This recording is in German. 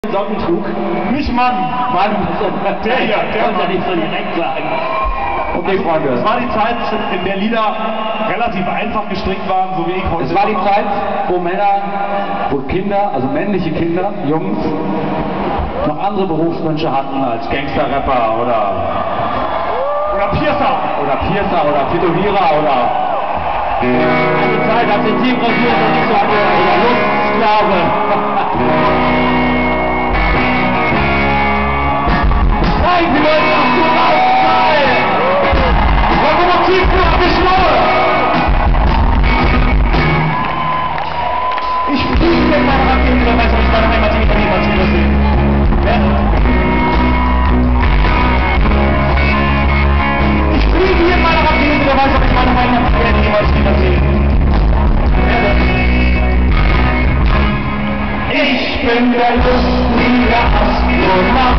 Socken trug. Nicht Mann. Mann, Der hier, der konnte Mann. nicht so direkt sagen. Okay, Also, Freunde. es war die Zeit, in der Lieder relativ einfach gestrickt waren, so wie ich heute. Es war die Zeit, wo Männer, wo Kinder, also männliche Kinder, Jungs, noch andere Berufswünsche hatten als Gangster-Rapper oder Piercer. Piercer oder Tätowierer oder eine Zeit, als die Teamrasier noch nicht so hatte, oder Lustsklave. Nein, wir wollen auch so laut sein! Lokomotiv auf die Schnur! Ich fliege mit meiner Rakete, da weiß ich meine Heimat nicht niemals wiedersehen. Ich fliege hier in meiner Rakete, da weiß ich meine Heimat niemals wiedersehen. Ich bin der lustige Astronaut.